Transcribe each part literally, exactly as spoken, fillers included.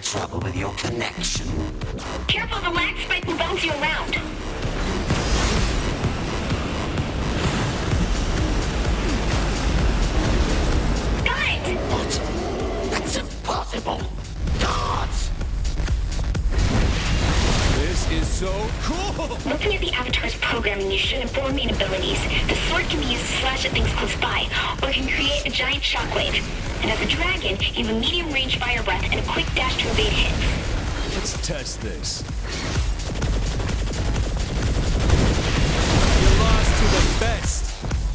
trouble with your connection. Careful, the lag spike will bounce you around. Got it! What? That's impossible. Gods! This is so cool! Looking at the Avatar's programming, you should have four main abilities. The sword can be used to slash at things close by, or it can create a giant shockwave. And as a dragon, you have a medium-range fire breath and a quick dash to evade hits. Let's test this. You lost to the best!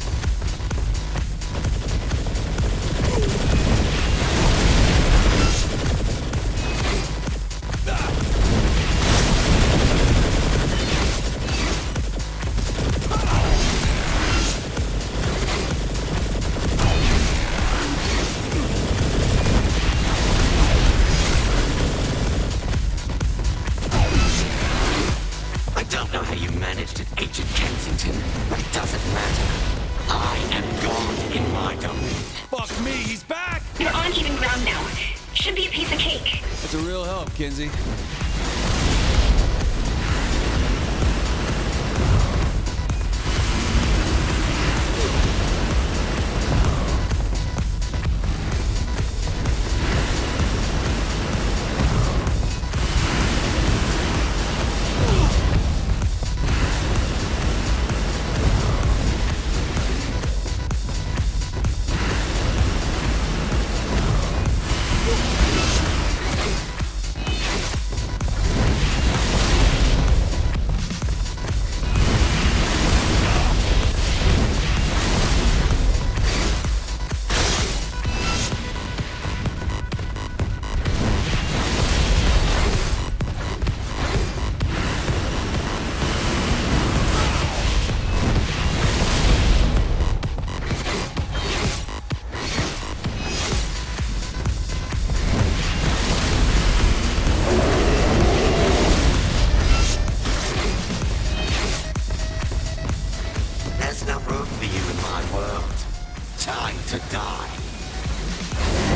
Kinsey. There's no room for you in my world. Time to die.